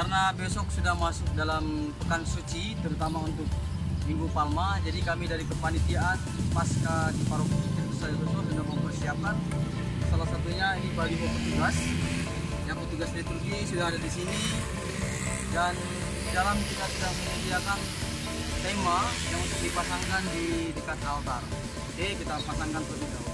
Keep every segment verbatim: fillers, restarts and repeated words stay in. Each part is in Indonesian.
Karena besok sudah masuk dalam pekan suci, terutama untuk Minggu Palma, jadi kami dari kepanitiaan pasca di Paroki Kristus Raja Soso sudah mempersiapkan. Salah satunya ini baliho petugas, yang petugas liturgi sudah ada di sini, dan di dalam kita sudah menyediakan tema yang untuk dipasangkan di dekat altar. Oke, kita pasangkan terlebih dahulu.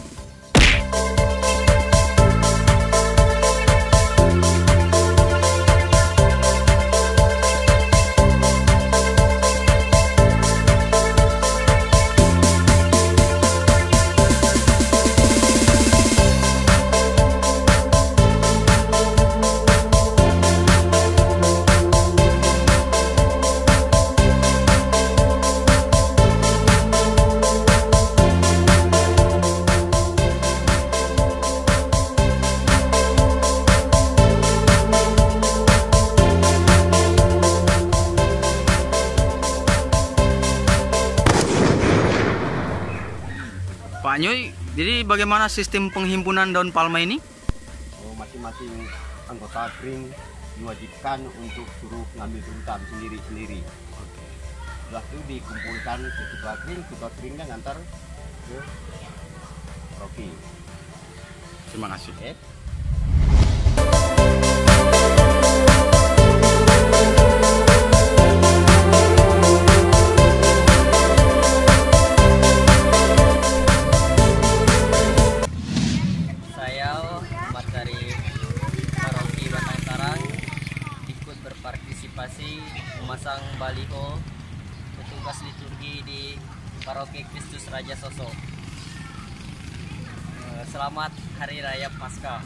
Pak Nyoy, jadi bagaimana sistem penghimpunan daun palma ini? Oh, masing-masing anggota kring diwajibkan untuk suruh ngambil tuntutan sendiri-sendiri. Setelah itu dikumpulkan ke ketua kring, ketua kringnya ngantar ke paroki. Terima kasih. Okay. Partisipasi memasang baliho petugas liturgi di Paroki Kristus Raja Soso. Selamat Hari Raya Paskah.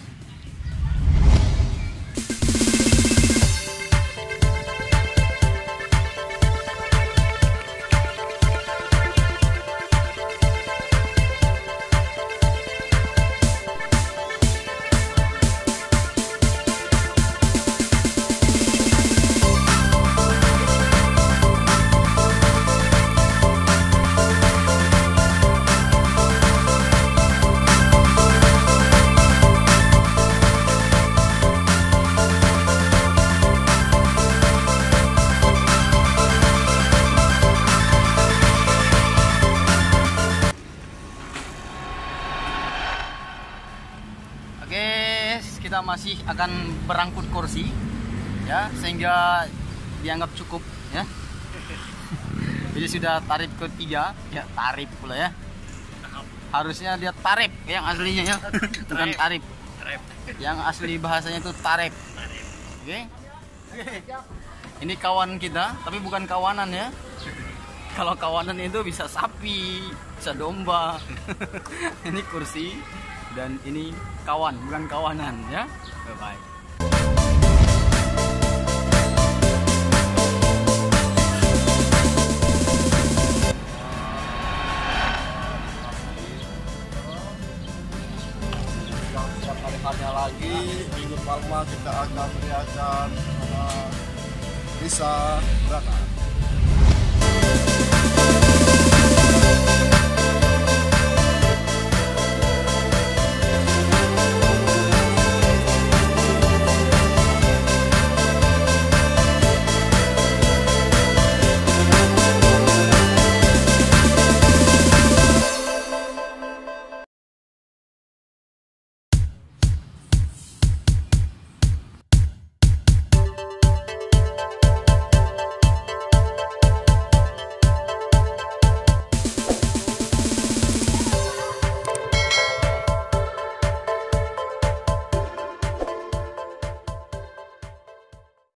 Kita masih akan berangkut kursi, ya, sehingga dianggap cukup, ya. Jadi sudah tarif ketiga, ya, tarif pula ya. Harusnya dia tarif yang aslinya, ya, bukan tarif. Yang asli bahasanya itu tarif. Oke. Ini kawan kita, tapi bukan kawanan ya. Kalau kawanan itu bisa sapi, bisa domba. Ini kursi. Dan ini kawan, bukan kawanan, ya. Bye-bye. Setiap hari-harinya lagi, Minggu Palma kita akan meriahkan Misa Berangkat.